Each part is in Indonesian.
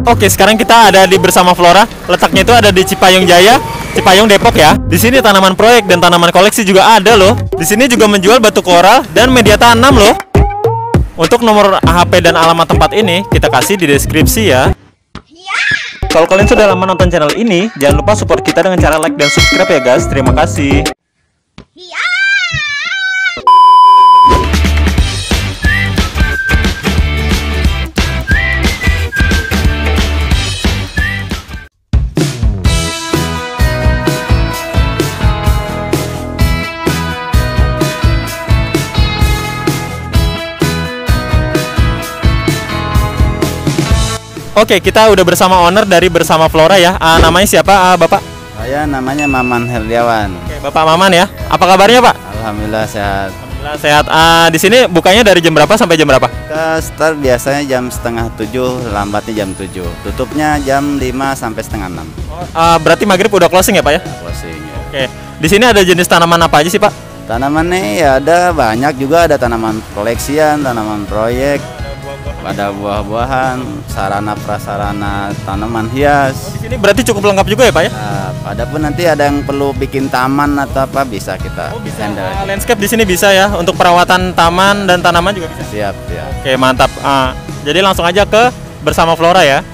Oke, sekarang kita ada di Bersama Flora. Letaknya itu ada di Cipayung Jaya, Cipayung Depok ya. Di sini tanaman proyek dan tanaman koleksi juga ada loh. Di sini juga menjual batu koral dan media tanam loh. Untuk nomor HP dan alamat tempat ini kita kasih di deskripsi ya. Kalau kalian sudah lama nonton channel ini, jangan lupa support kita dengan cara like dan subscribe ya guys. Terima kasih. Oke, kita udah bersama owner dari Bersama Flora ya. Namanya siapa, Bapak? Saya namanya Maman Herdiawan. Oke, Bapak Maman ya. Apa kabarnya, Pak? Alhamdulillah sehat. Alhamdulillah sehat. Di sini bukanya dari jam berapa sampai jam berapa? Kita start biasanya jam setengah 7, lambatnya jam 7. Tutupnya jam 5 sampai setengah 6. Berarti maghrib udah closing ya, Pak ya? Closing ya. Oke. Di sini ada jenis tanaman apa aja sih, Pak? Tanamannya ya ada banyak juga, ada tanaman koleksian, tanaman proyek, ada buah-buahan, sarana prasarana tanaman hias. Di sini berarti cukup lengkap juga ya, Pak ya? Ada pun nanti ada yang perlu bikin taman atau apa bisa kita handle. Landscape di sini bisa ya, untuk perawatan taman dan tanaman juga bisa. Siap ya. Oke, mantap. Jadi langsung aja ke Bersama Flora ya.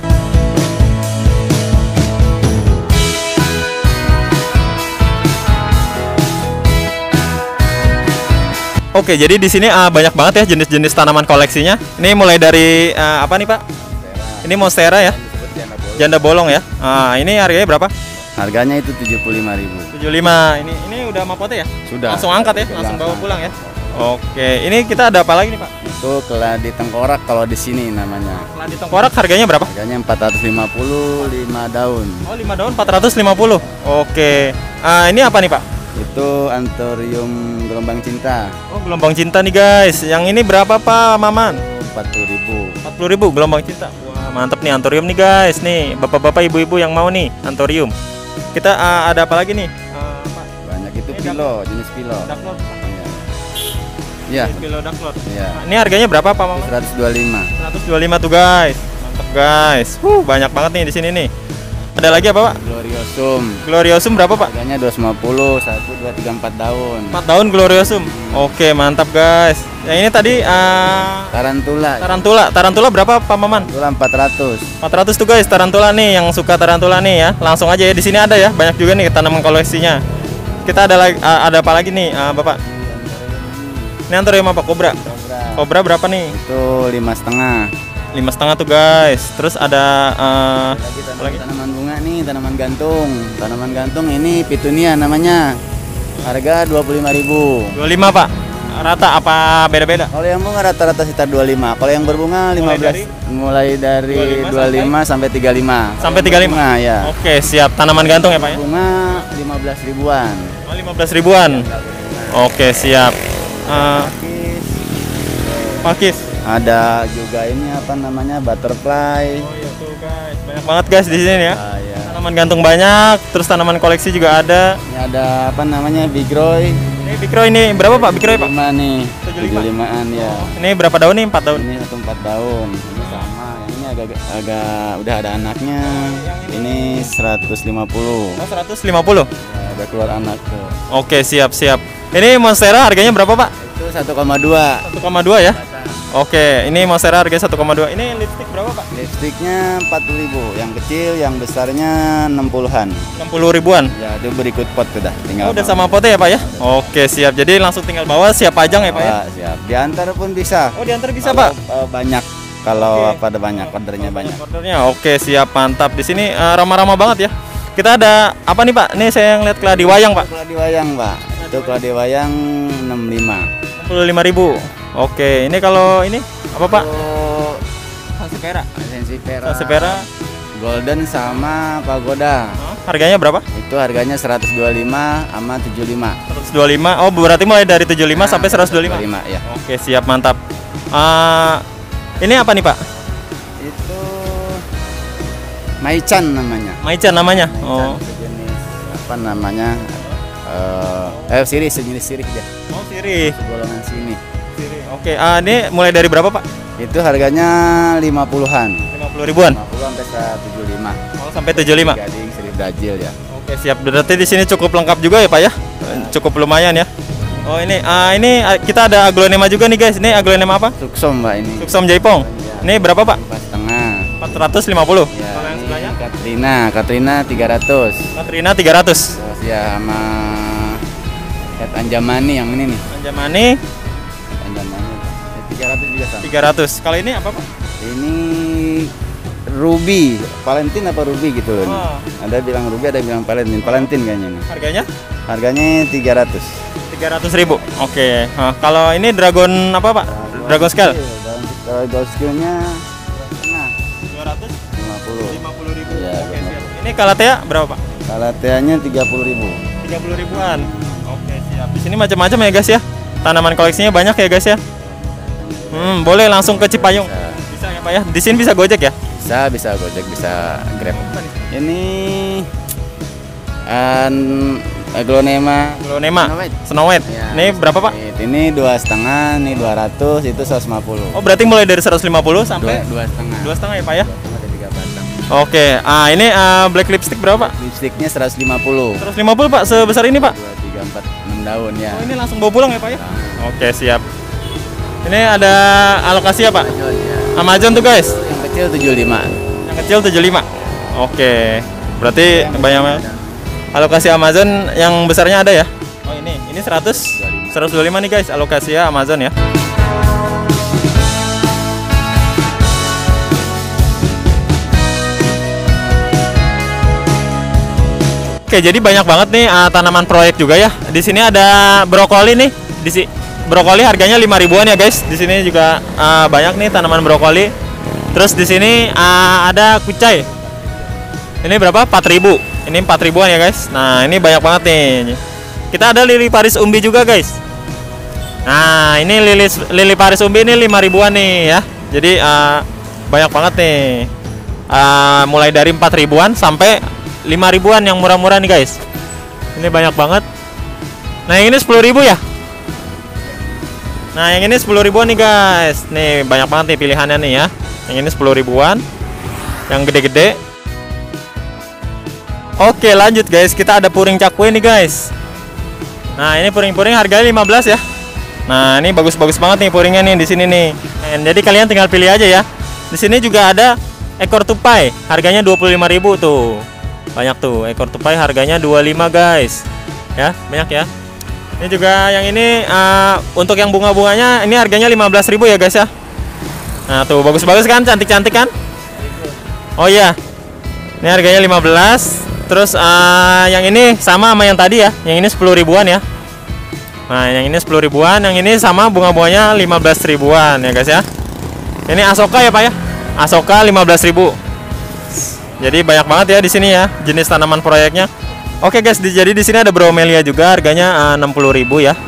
Oke, jadi di sini banyak banget ya jenis-jenis tanaman koleksinya. Ini mulai dari apa nih, Pak? Ini monstera ya. Janda bolong ya. Ini harganya berapa? Harganya itu 75.000. 75. Ini udah mapote ya? Sudah. Langsung angkat ya, langsung bawa pulang ya. Oke, ini kita ada apa lagi nih, Pak? Itu keladi tengkorak kalau di sini namanya. Keladi tengkorak harganya berapa? Harganya 450, 5 daun. Oh, 5 daun 450. Oke. Ini apa nih, Pak? Itu anthurium gelombang cinta. Oh, gelombang cinta nih, guys. Yang ini berapa, Pak Maman? 40.000. 40.000 gelombang cinta. Wah, mantap nih anthurium nih, guys. Nih, bapak-bapak, ibu-ibu yang mau nih anthurium. Kita ada apa lagi nih? Banyak itu pilo, jenis pilo. Daklot. Iya. Pilo daklot. Iya. Ini harganya berapa, Pak Maman? 125. 125 tuh, guys. Mantap, guys. Banyak banget nih di sini nih. Ada lagi apa, Pak? Gloriosum. Gloriosum berapa, Pak? Harganya 250, 1, 2, 3, 4 daun. 4 daun Gloriosum. Oke, mantap, guys. Yang ini tadi Tarantula. Tarantula berapa, Pak Maman? Tarantula 400. 400 tuh, guys. Tarantula nih, yang suka tarantula nih ya. Langsung aja ya, di sini ada ya. Banyak juga nih tanaman koleksinya. Kita ada apa lagi nih, Bapak? Ini anthurium apa? Kobra. Kobra berapa nih? Itu 5,5. 5,5 tuh, guys. Terus ada lagi tanaman bunga nih, tanaman gantung. Tanaman gantung ini petunia namanya. Harga 25.000. 25, Pak. Rata apa beda-beda? Kalau yang bunga rata-rata sekitar 25. Kalau yang berbunga 15. Mulai dari 25 sampai 35. Sampai 35. Bunga, ya. Oke, siap. Tanaman gantung ya, Pak ya? Bunga 15 ribuan. Oh, 15 ribuan. Oke, siap. Pakis. Ada juga ini apa namanya, butterfly. Oh iya tuh, guys, banyak banget, guys, di sini ya. Ya. Tanaman gantung banyak, terus tanaman koleksi juga ada. Ini ada apa namanya, bigroy. Ini Bikro ini berapa, Pak? Bikro, Pak? 75 nih. 75. 75-an ya. Ini berapa daun nih? 4 daun. Ini 4 daun. Ini sama. Yang ini agak udah ada anaknya. Ini 150. Oh, 150. Ya, udah keluar anak tuh. Oke, siap. Ini monstera harganya berapa, Pak? Itu 1,2. 1,2 ya. Oke, ini monstera harganya 1,2. Ini lipstick berapa, Pak? Lipstiknya 40.000. Yang kecil, yang besarnya 60-an. 60 ribuan. Ya, itu berikut pot udah. Tinggal. Udah sama potnya ya, Pak ya? Oke, siap. Jadi langsung tinggal bawa, siap pajang ya, Pak ya? Siap. Diantar pun bisa. Oh, diantar bisa, Kalau, Pak? banyak. Kalau Oke. pada banyak, ordernya banyak. Ordernya. Oke, siap, mantap. Di sini ramah-ramah banget ya. Kita ada apa nih, Pak? Nih saya ngeliat keladi wayang, Pak. Keladi wayang, Pak. Itu keladi wayang 65. 65.000. Oke, ini kalau ini apa, Pak? Sansevieria. Sansevieria. Sansevieria. Golden sama pagoda. Harganya berapa? Itu harganya 125 sama 75. 125. Oh, berarti mulai dari 75 sampai 125. 25 ya. Oke, siap, mantap. Ini apa nih, Pak? Itu Maichan namanya. Maichan namanya. Maichan, Oh. sejenis apa namanya? Sirih, sejenis sirih dia. Oh, sirih. Golongan sini. Oke, ini mulai dari berapa, Pak? Itu harganya 50-an. 50 10 ribuan. 50 sampai 175. Oh, sampai 75. Gading seri Brazil ya. Oke, siap. Berarti di sini cukup lengkap juga ya, Pak ya? Cukup lumayan ya. Oh, ini kita ada aglonema juga nih, guys. Ini aglonema apa? Suksom Mbak ini. Suksom Jaipong. Ini berapa, Pak? 4,5. 450. Ya, Kalau yang ini sebelahnya? Katrina 300. Katrina 300. Terus ya sama Cat Anjamani yang ini nih. Anjamani Anjamani. 300 juga sama. 300. Kalau ini apa, Pak? Ini Ruby, Valentine apa Ruby gitu loh. Oh. Ada bilang Ruby, ada bilang Valentine. Valentine kayaknya nih. Harganya? Harganya 300. 300.000. Oke. Nah, kalau ini dragon apa, Pak? Dragon scale. Dragon scale-nya 250.000. 50. Iya, Oke, siap. Ini kalatea berapa, Pak? Kalateanya 30.000. 30 ribuan. Oke, siap. Di sini macam-macam ya, guys ya. Tanaman koleksinya banyak ya, guys ya. Boleh langsung ke Cipayung. Bisa ya, Pak ya? Di sini bisa Gojek ya? Bisa Gojek, bisa Grab. Ini aglonema Snow White. Ya, Ini berapa, Pak? Ini 2,5, ini 200, itu 150. Oh, berarti mulai dari 150 sampai 2,5. 2,5 ya, Pak ya? Ada 3 batang. Oke. Ini black lipstick berapa, Pak? Lipstiknya 150. 150, Pak. Sebesar ini, Pak. 2, 3, 4, 6 daun ya. Oh, ini langsung bawa pulang ya, Pak ya? Nah. Oke, siap. Ini ada alokasi ya, Pak? Amazon, ya. Amazon tuh, guys. Yang kecil 75. Yang kecil 75. Oke. Berarti banyak alokasi Amazon, yang besarnya ada ya? Oh, ini 125 nih, guys, alokasi ya Amazon ya. Oke, jadi banyak banget nih tanaman proyek juga ya. Di sini ada brokoli nih. Brokoli harganya 5 ribuan ya, guys. Di sini juga banyak nih tanaman brokoli. Terus di sini ada kucai. Ini berapa? 4.000. Ini 4 ribuan ya, guys. Nah, ini banyak banget nih. Kita ada lili Paris umbi juga, guys. Nah, ini lili Paris umbi ini 5 ribuan nih ya. Jadi banyak banget nih. Mulai dari 4 ribuan sampai 5 ribuan yang murah-murah nih, guys. Ini banyak banget. Nah, yang ini 10 ribu ya. Nah, yang ini 10 ribuan nih, guys. Nih banyak banget nih pilihannya nih ya. Yang ini 10 ribuan. Yang gede-gede. Oke, lanjut, guys. Kita ada puring cakwe nih, guys. Nah, ini puring-puring harganya 15 ya. Nah, ini bagus-bagus banget nih puringnya nih di sini nih. Jadi kalian tinggal pilih aja ya. Di sini juga ada ekor tupai. Harganya 25.000 tuh. Banyak tuh. Ekor tupai harganya 25, guys. Ya, banyak ya. Ini juga yang ini untuk yang bunga-bunganya ini harganya 15.000 ya, guys ya. Nah, tuh bagus-bagus kan, cantik-cantik kan? Oh iya. Ini harganya 15. Terus yang ini sama yang tadi ya. Yang ini 10 ribuan ya. Nah, yang ini 10 ribuan, yang ini sama bunga-bunganya 15 ribuan ya, guys ya. Ini Asoka ya, Pak ya. Asoka 15.000. Jadi banyak banget ya di sini ya jenis tanaman proyeknya. Oke, guys, jadi di sini ada bromelia juga harganya 60.000 ya.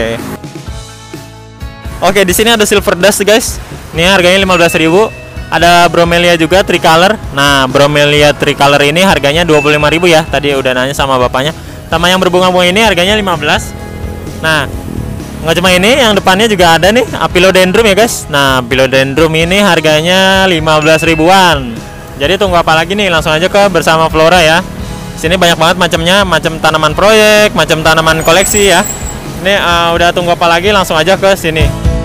Oke, di sini ada silver dust, guys. Ini harganya 15.000. Ada bromelia juga tricolor. Nah, bromelia tricolor ini harganya 25.000 ya. Tadi udah nanya sama bapaknya. Sama yang berbunga-bunga ini harganya 15. Nah, nggak cuma ini, yang depannya juga ada nih Apilodendrum ya, guys. Nah, Apilodendrum ini harganya 15 ribuan. Jadi tunggu apa lagi nih? Langsung aja ke Bersama Flora ya. Sini banyak banget macamnya, macam tanaman proyek, macam tanaman koleksi ya. Ini udah tunggu apa lagi? Langsung aja ke sini.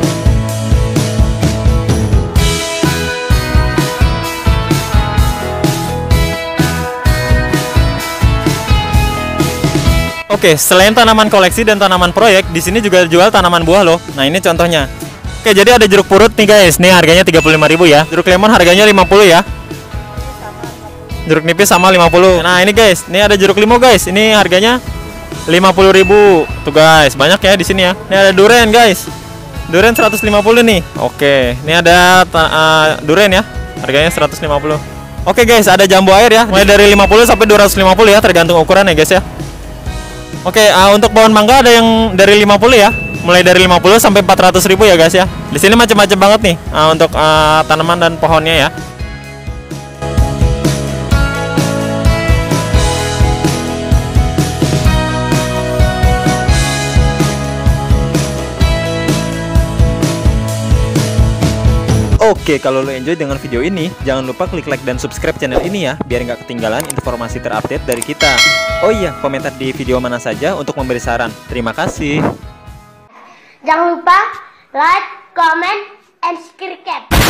Oke, selain tanaman koleksi dan tanaman proyek, di sini juga jual tanaman buah loh. Nah, ini contohnya. Oke, jadi ada jeruk purut nih, guys. Nih harganya 35.000 ya. Jeruk lemon harganya 50 ya. Jeruk nipis sama 50. Nah, ini guys, ini ada jeruk limau, guys. Ini harganya 50.000. Tuh, guys, banyak ya di sini ya. Ini ada durian, guys. Durian 150 nih. Oke, ini ada durian ya. Harganya 150. Oke, guys, ada jambu air ya. Mulai dari 50 sampai 250 ya, tergantung ukuran ya, guys ya. Oke, untuk pohon mangga ada yang dari 50 ya. Mulai dari 50 sampai 400.000 ya, guys ya. Di sini macam-macam banget nih untuk tanaman dan pohonnya ya. Oke, kalau lo enjoy dengan video ini, jangan lupa klik like dan subscribe channel ini ya, biar nggak ketinggalan informasi terupdate dari kita. Oh iya, komentar di video mana saja untuk memberi saran. Terima kasih. Jangan lupa like, comment, and subscribe.